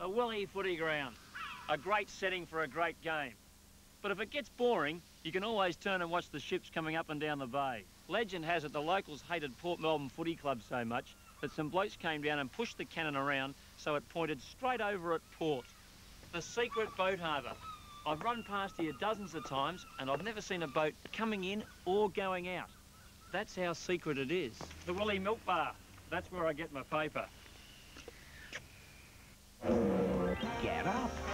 The Willie footy ground. A great setting for a great game. But if it gets boring, you can always turn and watch the ships coming up and down the bay. Legend has it the locals hated Port Melbourne Footy Club so much that some blokes came down and pushed the cannon around so it pointed straight over at port. The secret boat harbour. I've run past here dozens of times and I've never seen a boat coming in or going out. That's how secret it is. The Willie Milk Bar. That's where I get my paper. Get up.